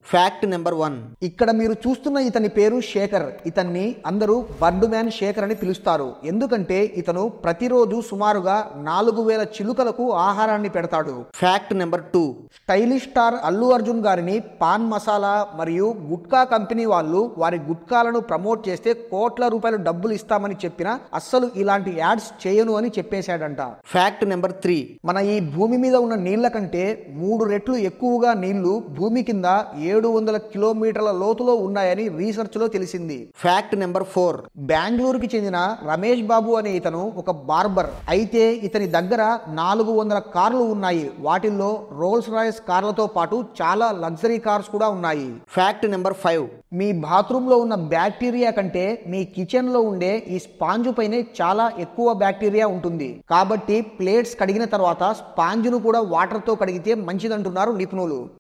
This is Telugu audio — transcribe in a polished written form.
Fact number 1. ఇక్కడ మీరు చూస్తున్న ఇతని పేరు శేఖర్. ఇతన్ని అందరూ బర్డ్ మ్యాన్ శేఖర్ అని పిలుస్తారు. ఎందుకంటే ఇతను ప్రతిరోజు సుమారుగా 4000 చిలుకలకు ఆహారాన్ని పెడతాడు. Fact number 2. Stylish star Allu Arjun గారిని పాన్ మసాలా మరియు గుట్కా కంపెనీ వాళ్ళు వారి గుట్కాలను ప్రమోట్ చేస్తే కోట్ల రూపాయలు డబ్బులు ఇస్తామని చెప్పినా అస్సలు ఇలాంటి యాడ్స్ చేయను అని చెప్పేశాడంట. Fact number 3. మన ఈ భూమి మీద ఉన్న నీళ్ల కంటే 3 రెట్లు ఎక్కువగా నీళ్లు భూమి కింద 700 కిలోమీటర్ల లోతులో ఉన్నాయని రీసెర్చ్ లో తెలిసింది. Fact number 4. బెంగళూరుకి చెందిన రమేష్ బాబు అనే ఇతను ఒక బార్బర్. అయితే ఇతని దగ్గర 400 కార్లు ఉన్నాయి. వాటిల్లో రోల్స్ రాయ్స్ కార్లతో పాటు చాలా లగ్జరీ కార్స్ కూడా ఉన్నాయి. Fact number 5. మీ బాత్రూమ్ లో ఉన్న బ్యాక్టీరియా కంటే మీ కిచెన్ లో ఉండే ఈ స్పాంజ్ పైనే చాలా ఎక్కువ బ్యాక్టీరియా ఉంటుంది. కాబట్టి ప్లేట్స్ కడిగిన తర్వాత స్పాంజ్ ను కూడా వాటర్ తో కడిగితే మంచిదంటున్నారు నిపుణులు.